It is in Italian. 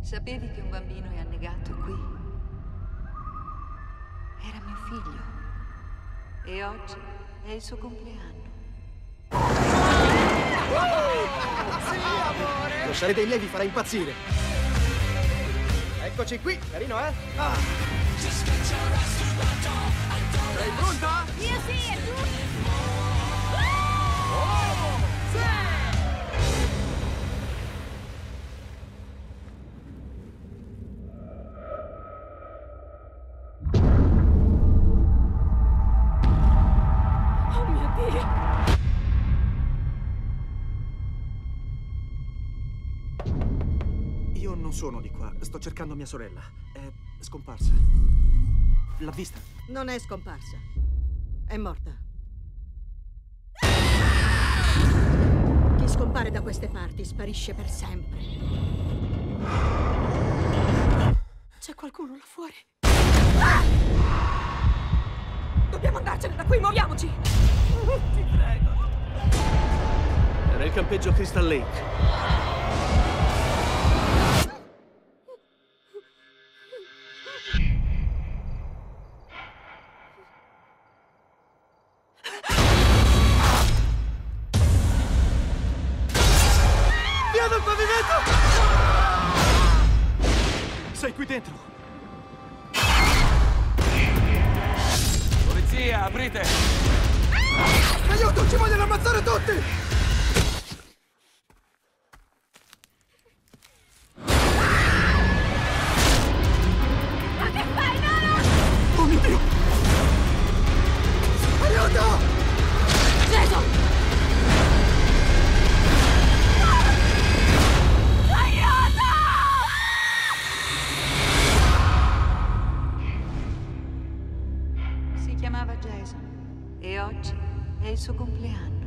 Sapevi che un bambino è annegato qui? Era mio figlio. E oggi è il suo compleanno. Sì, amore! Lo Share dei Levi farà impazzire. Eccoci qui, carino, eh? Ah. Sei pronta? Io sì, e tu? Oh! Sì! Oh mio Dio! Io non sono di qua, sto cercando mia sorella. È scomparsa. L'ha vista? Non è scomparsa. È morta. Chi scompare da queste parti sparisce per sempre. C'è qualcuno là fuori. Ah! Dobbiamo andarcene da qui, muoviamoci! Ti prego. Era il campeggio Crystal Lake. Via dal pavimento! Sei qui dentro! Polizia, aprite! Aiuto, ci vogliono ammazzare tutti! Ma che fai, Nolo? Oh mio Dio! Aiuto! Jason! Aiuto! Si chiamava Jason e oggi è il suo compleanno.